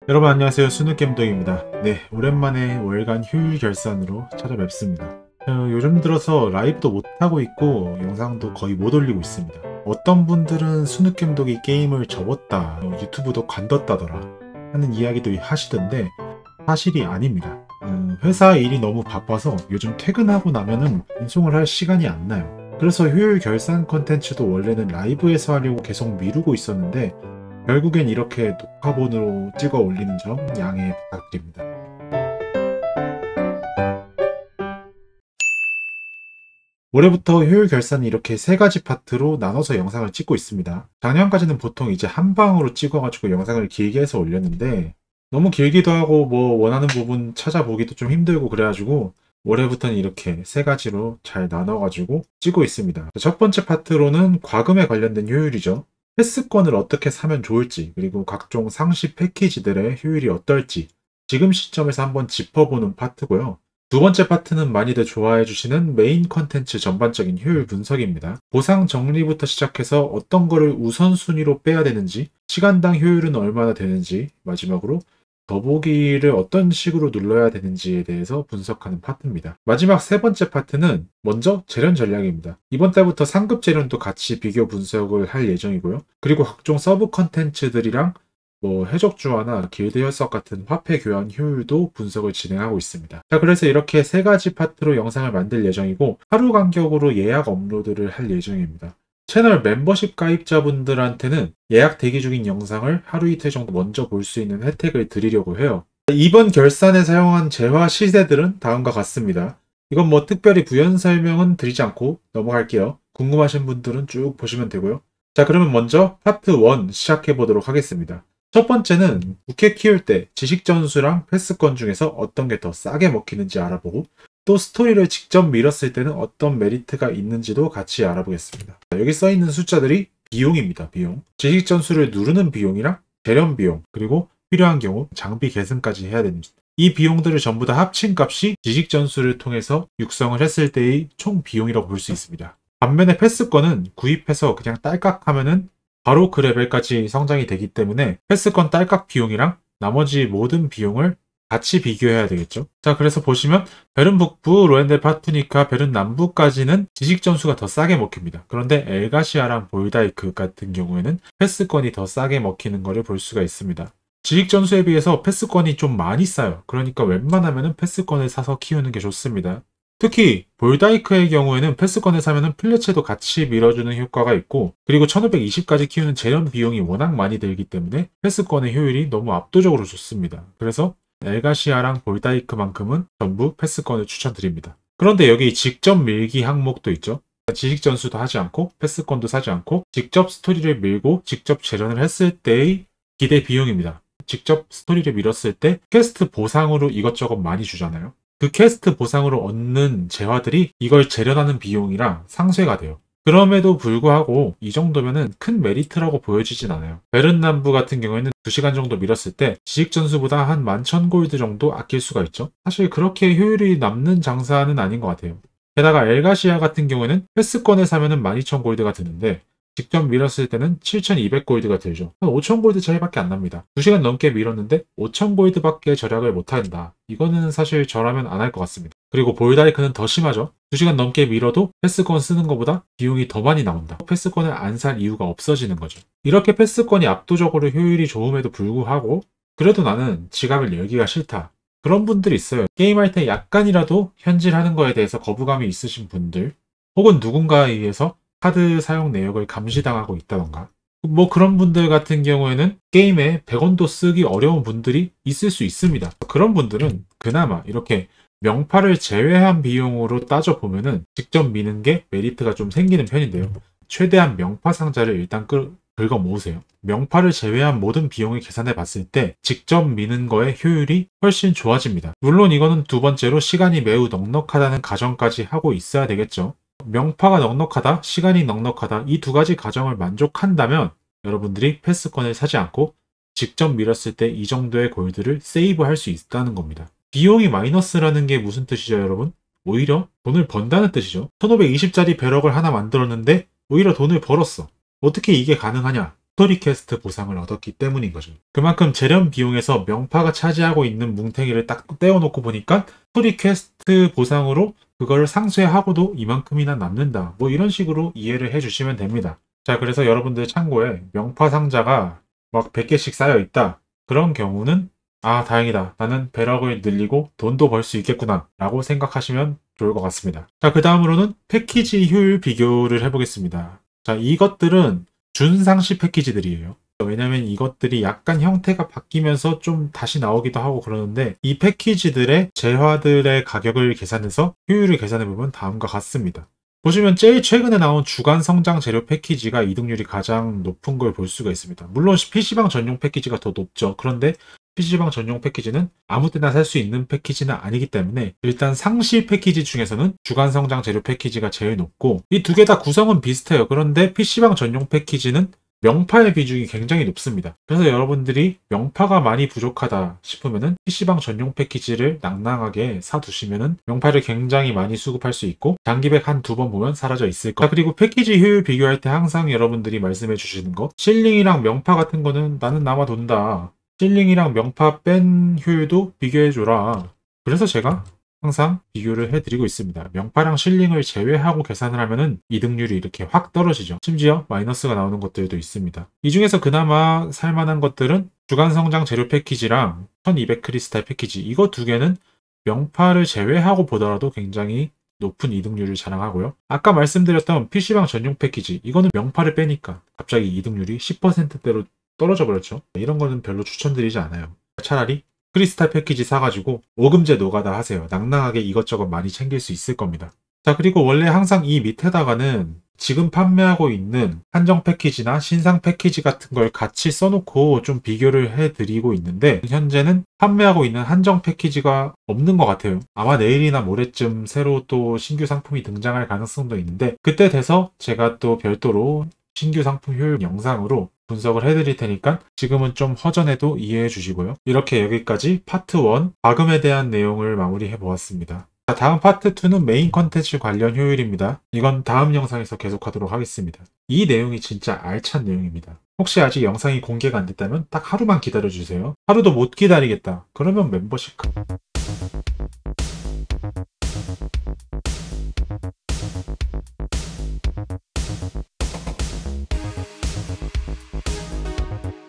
여러분 안녕하세요. 수능겜동입니다. 네, 오랜만에 월간 효율 결산으로 찾아뵙습니다. 요즘 들어서 라이브도 못하고 있고 영상도 거의 못 올리고 있습니다. 어떤 분들은 수능겜독이 게임을 접었다, 유튜브도 관뒀다더라 하는 이야기도 하시던데 사실이 아닙니다. 회사 일이 너무 바빠서 요즘 퇴근하고 나면은 방송을 할 시간이 안 나요. 그래서 효율 결산 컨텐츠도 원래는 라이브에서 하려고 계속 미루고 있었는데 결국엔 이렇게 녹화본으로 찍어 올리는 점 양해 부탁드립니다. 올해부터 효율 결산이 이렇게 세 가지 파트로 나눠서 영상을 찍고 있습니다. 작년까지는 보통 이제 한 방으로 찍어가지고 영상을 길게 해서 올렸는데 너무 길기도 하고 원하는 부분 찾아보기도 좀 힘들고 그래가지고 올해부터는 이렇게 세 가지로 잘 나눠가지고 찍고 있습니다. 첫 번째 파트로는 과금에 관련된 효율이죠. 패스권을 어떻게 사면 좋을지, 그리고 각종 상시 패키지들의 효율이 어떨지 지금 시점에서 한번 짚어보는 파트고요. 두 번째 파트는 많이들 좋아해 주시는 메인 컨텐츠 전반적인 효율 분석입니다. 보상 정리부터 시작해서 어떤 거를 우선순위로 빼야 되는지, 시간당 효율은 얼마나 되는지, 마지막으로 더보기를 어떤 식으로 눌러야 되는지에 대해서 분석하는 파트입니다. 마지막 세 번째 파트는 먼저 재련 전략입니다. 이번 달부터 상급 재련도 같이 비교 분석을 할 예정이고요. 그리고 각종 서브 컨텐츠들이랑 해적주화나 길드 혈석 같은 화폐 교환 효율도 분석을 진행하고 있습니다. 자, 그래서 이렇게 세 가지 파트로 영상을 만들 예정이고 하루 간격으로 예약 업로드를 할 예정입니다. 채널 멤버십 가입자분들한테는 예약 대기 중인 영상을 하루 이틀 정도 먼저 볼 수 있는 혜택을 드리려고 해요. 이번 결산에 사용한 재화 시세들은 다음과 같습니다. 이건 특별히 부연 설명은 드리지 않고 넘어갈게요. 궁금하신 분들은 쭉 보시면 되고요. 자, 그러면 먼저 파트 1 시작해 보도록 하겠습니다. 첫 번째는 부캐 키울 때 지식 전수랑 패스권 중에서 어떤 게 더 싸게 먹히는지 알아보고 또 스토리를 직접 밀었을 때는 어떤 메리트가 있는지도 같이 알아보겠습니다. 여기 써있는 숫자들이 비용입니다. 비용. 지식 전수를 누르는 비용이랑 재련 비용, 그리고 필요한 경우 장비 계승까지 해야 됩니다. 이 비용들을 전부 다 합친 값이 지식 전수를 통해서 육성을 했을 때의 총 비용이라고 볼 수 있습니다. 반면에 패스권은 구입해서 그냥 딸깍 하면은 바로 그 레벨까지 성장이 되기 때문에 패스권 딸깍 비용이랑 나머지 모든 비용을 같이 비교해야 되겠죠. 자, 그래서 보시면 베른 북부, 로엔델 파투니카, 베른 남부까지는 지식 전수가 더 싸게 먹힙니다. 그런데 엘가시아랑 볼다이크 같은 경우에는 패스권이 더 싸게 먹히는 것을 볼 수가 있습니다. 지식 전수에 비해서 패스권이 좀 많이 싸요. 그러니까 웬만하면 패스권을 사서 키우는 게 좋습니다. 특히 볼다이크의 경우에는 패스권을 사면 플래체도 같이 밀어주는 효과가 있고, 그리고 1520까지 키우는 재련 비용이 워낙 많이 들기 때문에 패스권의 효율이 너무 압도적으로 좋습니다. 그래서 엘가시아랑 볼다이크만큼은 전부 패스권을 추천드립니다. 그런데 여기 직접 밀기 항목도 있죠. 지식 전수도 하지 않고 패스권도 사지 않고 직접 스토리를 밀고 직접 재련을 했을 때의 기대 비용입니다. 직접 스토리를 밀었을 때 퀘스트 보상으로 이것저것 많이 주잖아요. 그 퀘스트 보상으로 얻는 재화들이 이걸 재련하는 비용이랑 상쇄가 돼요. 그럼에도 불구하고 이 정도면은 큰 메리트라고 보여지진 않아요. 베른 남부 같은 경우에는 2시간 정도 밀었을 때 지식 전수보다 한 11,000골드 정도 아낄 수가 있죠. 사실 그렇게 효율이 남는 장사는 아닌 것 같아요. 게다가 엘가시아 같은 경우에는 패스권을 사면은 12,000골드가 드는데 직접 밀었을 때는 7,200골드가 들죠. 한 5,000골드 차이밖에 안 납니다. 2시간 넘게 밀었는데 5,000골드밖에 절약을 못한다. 이거는 사실 저라면 안 할 것 같습니다. 그리고 볼다이크는 더 심하죠. 2시간 넘게 밀어도 패스권 쓰는 것보다 비용이 더 많이 나온다. 패스권을 안 살 이유가 없어지는 거죠. 이렇게 패스권이 압도적으로 효율이 좋음에도 불구하고 그래도 나는 지갑을 열기가 싫다. 그런 분들이 있어요. 게임할 때 약간이라도 현질하는 거에 대해서 거부감이 있으신 분들, 혹은 누군가에 의해서 카드 사용 내역을 감시당하고 있다던가 그런 분들 같은 경우에는 게임에 100원도 쓰기 어려운 분들이 있을 수 있습니다. 그런 분들은 그나마 이렇게 명파를 제외한 비용으로 따져보면은 직접 미는 게 메리트가 좀 생기는 편인데요. 최대한 명파 상자를 일단 긁어 모으세요. 명파를 제외한 모든 비용을 계산해 봤을 때 직접 미는 거의 효율이 훨씬 좋아집니다. 물론 이거는 두 번째로 시간이 매우 넉넉하다는 가정까지 하고 있어야 되겠죠. 명파가 넉넉하다, 시간이 넉넉하다, 이 두 가지 가정을 만족한다면 여러분들이 패스권을 사지 않고 직접 밀었을 때 이 정도의 골드를 세이브할 수 있다는 겁니다. 비용이 마이너스라는 게 무슨 뜻이죠, 여러분? 오히려 돈을 번다는 뜻이죠. 1520짜리 배럭을 하나 만들었는데 오히려 돈을 벌었어. 어떻게 이게 가능하냐? 스토리캐스트 보상을 얻었기 때문인 거죠. 그만큼 재련 비용에서 명파가 차지하고 있는 뭉탱이를 딱 떼어놓고 보니까 스토리캐스트 보상으로 그걸 상쇄하고도 이만큼이나 남는다. 뭐 이런 식으로 이해를 해주시면 됩니다. 자, 그래서 여러분들 참고에 명파 상자가 막 100개씩 쌓여 있다. 그런 경우는 아, 다행이다. 나는 배럭을 늘리고 돈도 벌 수 있겠구나. 라고 생각하시면 좋을 것 같습니다. 자, 그 다음으로는 패키지 효율 비교를 해보겠습니다. 자, 이것들은 준상시 패키지들이에요. 왜냐면 이것들이 약간 형태가 바뀌면서 좀 다시 나오기도 하고 그러는데 이 패키지들의 재화들의 가격을 계산해서 효율을 계산해보면 다음과 같습니다. 보시면 제일 최근에 나온 주간 성장 재료 패키지가 이득률이 가장 높은 걸 볼 수가 있습니다. 물론 PC방 전용 패키지가 더 높죠. 그런데 PC방 전용 패키지는 아무 때나 살 수 있는 패키지는 아니기 때문에 일단 상시 패키지 중에서는 주간 성장 재료 패키지가 제일 높고 이 두 개 다 구성은 비슷해요. 그런데 PC방 전용 패키지는 명파의 비중이 굉장히 높습니다. 그래서 여러분들이 명파가 많이 부족하다 싶으면은 PC방 전용 패키지를 낭낭하게 사두시면은 명파를 굉장히 많이 수급할 수 있고 단기백 한 두 번 보면 사라져 있을 거. 그리고 패키지 효율 비교할 때 항상 여러분들이 말씀해 주시는 거 실링이랑 명파 같은 거는 나는 남아 돈다. 실링이랑 명파 뺀 효율도 비교해줘라. 그래서 제가 항상 비교를 해드리고 있습니다. 명파랑 실링을 제외하고 계산을 하면은 이득률이 이렇게 확 떨어지죠. 심지어 마이너스가 나오는 것들도 있습니다. 이 중에서 그나마 살만한 것들은 주간 성장 재료 패키지랑 1200 크리스탈 패키지 이거 두 개는 명파를 제외하고 보더라도 굉장히 높은 이득률을 자랑하고요. 아까 말씀드렸던 PC방 전용 패키지 이거는 명파를 빼니까 갑자기 이득률이 10%대로 떨어져 버렸죠. 이런 거는 별로 추천드리지 않아요. 차라리 크리스탈 패키지 사가지고 오금제 노가다 하세요. 낭낭하게 이것저것 많이 챙길 수 있을 겁니다. 자, 그리고 원래 항상 이 밑에다가는 지금 판매하고 있는 한정 패키지나 신상 패키지 같은 걸 같이 써놓고 좀 비교를 해드리고 있는데 현재는 판매하고 있는 한정 패키지가 없는 것 같아요. 아마 내일이나 모레쯤 새로 또 신규 상품이 등장할 가능성도 있는데 그때 돼서 제가 또 별도로 신규 상품 효율 영상으로 분석을 해드릴 테니까 지금은 좀 허전해도 이해해 주시고요. 이렇게 여기까지 파트 1 과금에 대한 내용을 마무리해 보았습니다. 자, 다음 파트 2는 메인 컨텐츠 관련 효율입니다. 이건 다음 영상에서 계속하도록 하겠습니다. 이 내용이 진짜 알찬 내용입니다. 혹시 아직 영상이 공개가 안 됐다면 딱 하루만 기다려주세요. 하루도 못 기다리겠다. 그러면 멤버십